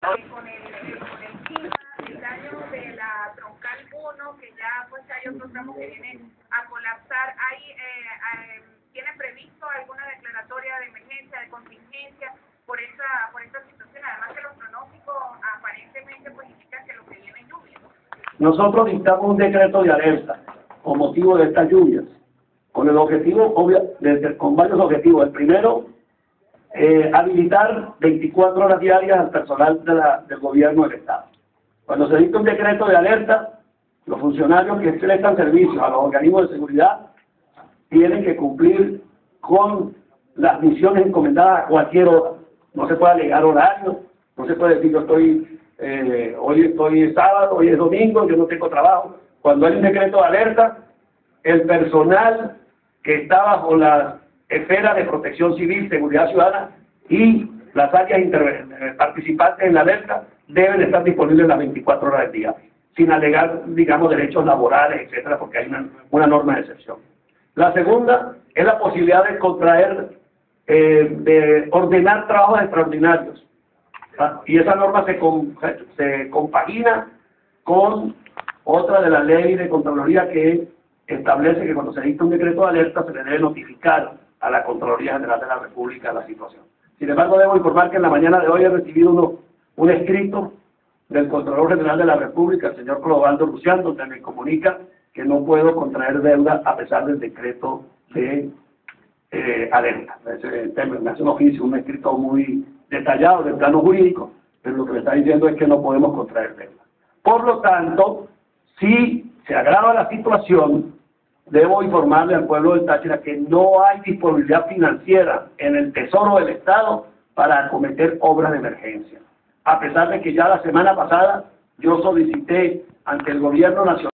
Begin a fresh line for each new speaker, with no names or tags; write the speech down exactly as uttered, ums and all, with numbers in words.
con el, el, con el clima, el daño de la troncal uno, que ya pues hay otros tramos que vienen a colapsar. ¿Hay, eh, eh, ¿Tiene previsto alguna declaratoria de emergencia, de contingencia por esa, por esta situación? Además que los pronósticos aparentemente pues indican que lo que viene es lluvia.
Nosotros dictamos un decreto de alerta con motivo de estas lluvias, con el objetivo, obvio, de, con varios objetivos. El primero, eh, habilitar veinticuatro horas diarias al personal de la, del gobierno del Estado. Cuando se dicta un decreto de alerta, los funcionarios que prestan servicios a los organismos de seguridad tienen que cumplir con las misiones encomendadas a cualquier hora. No se puede alegar horario, no se puede decir yo estoy, eh, hoy estoy sábado, hoy es domingo, yo no tengo trabajo. Cuando hay un decreto de alerta, el personal que está bajo la esfera de protección civil, seguridad ciudadana y las áreas participantes en la alerta deben estar disponibles las veinticuatro horas del día, sin alegar, digamos, derechos laborales, etcétera, porque hay una, una norma de excepción. La segunda es la posibilidad de contraer, eh, de ordenar trabajos extraordinarios. ¿Ah? Y esa norma se, com, se compagina con otra de la ley de Contraloría que establece que cuando se dicta un decreto de alerta se le debe notificar a la Contraloría General de la República la situación. Sin embargo, debo informar que en la mañana de hoy he recibido uno, un escrito del Contralor General de la República, el señor Clodovaldo Lucián, donde me comunica que no puedo contraer deuda a pesar del decreto de eh, alerta. Me hace un oficio, un escrito muy detallado del plano jurídico, pero lo que me está diciendo es que no podemos contraer deuda. Por lo tanto, si se agrava la situación, debo informarle al pueblo del Táchira que no hay disponibilidad financiera en el Tesoro del Estado para acometer obras de emergencia. A pesar de que ya la semana pasada yo solicité ante el Gobierno Nacional